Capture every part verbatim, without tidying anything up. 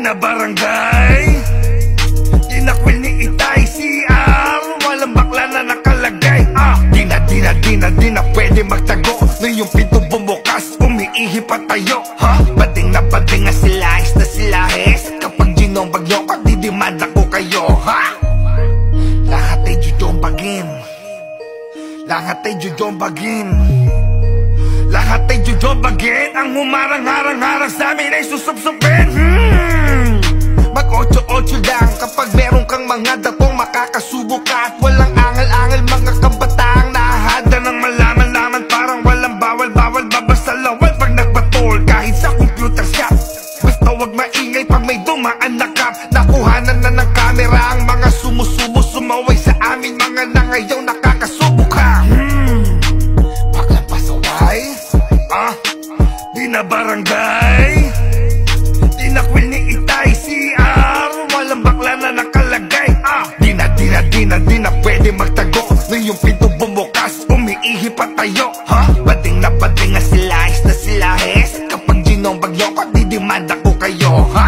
na barangay, di na kwil ni Itay C R, walang bakla na nakalagay. Ah, di na, di na, di na, di na pwede magtago. Na yung pinto bumukas, umiihi pa tayo. Ha? Bading na bading nga silahis na silahis. Kapag ginong bagyo ka, didimanda ko kayo. Ha? Lahat ay jujombagin, lahat ay jujombagin, lahat ay jujombagin. Ang humarang-harang-harang sa amin ay susupsupin. hmm. Mag ocho-ocho lang kapag meron kang mga datong makakasubo ka. At walang angal-angal mga kabataang nahahada ng malaman-laman. Parang walang bawal-bawal, babasa lawal pag nagbatol kahit sa computer shop. Basta wag maingay pag may dumaan na cop. Nakuhanan na ng camera ang mga sumusubo. Sumaway sa amin mga nangayaw, nakakasubok ka. hmm. Baklang pasaway, ah, di na barangay, di na kwil ni Itay C R, walang bakla na nakalagay. Ah, di na, di na, di na, di na pwede magtago. Na yung pinto bumukas, umiihi pa tayo. Ha? Bading na bading nga silahis na silahis. Kapag ginong bagyo ka, didimanda ko kayo. Ha?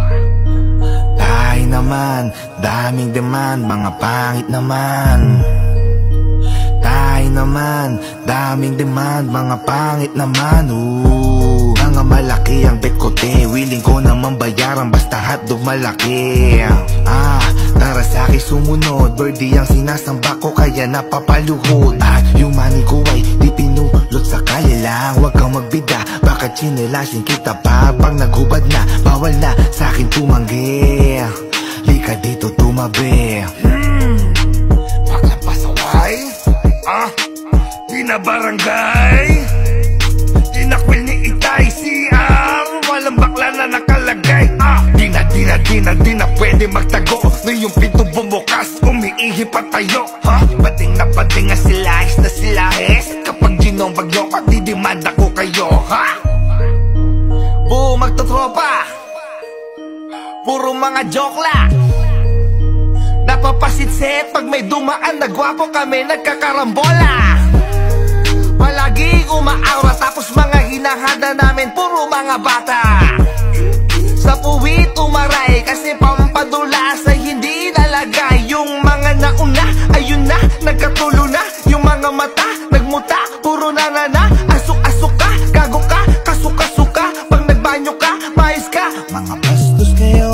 Tayo naman, daming demand, mga pangit naman. Tayo naman, daming demand, mga pangit naman. Ooh, mga malaki ang bet ko te, willing ko naman bayaran basta hotdog malaki. Ah, tara sa'kin sumunod, birdie ang sinasamba ko kaya napapaluhod. At yung money ko ay di pinulot sa kaya lang. Huwag kang magbida, baka chinelasin kita pa. Pag naghubad na, bawal na sa'kin tumanggi. Lika dito tumabi. hmm. Baklang pasaway, ah, di na barangay, di na kwil ni Itay C R, walang bakla na nakalagay. Ah, di na, di na, di na, di na pwede magtago. Na yung pinto bumukas, umiihi pa tayo. Ha? Bading na bading nga silahis na silahis. Kapag ginong bagyo ka, didimanda ko kayo. Ha? Buo magtotropa, puro mga joke lang. Napapasit-set pag may dumaan na gwapo kami nagkakarambola. Palaging umaaura tapos mga hinahanda namin puro mga bata. Sa puwit umaray kasi pampadulas ay hindi nalagay. Yung mga nauna, ayun na, nagkatulo na. Yung mga mata, nagmuta, puro na na na. Asuk-asuk ka, gago ka, kasuk-kasuk ka. Pag nagbanyo ka, mais ka. Mga bastos kayo.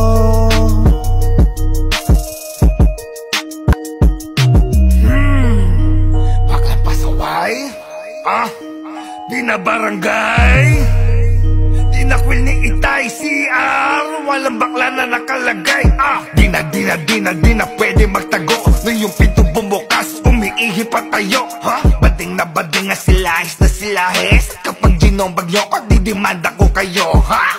hmm. Baklang pasaway, ah, di na barangay, di na kwil ni Itay C R, walang bakla na nakalagay. Ah, di na, di na, di na, di na pwede magtago. Na yung pinto bumukas, umiihi pa tayo. Ha? Bading na bading nga silahis na silahis. Kapag ginong bagyo ka, didimanda ko kayo. Ha?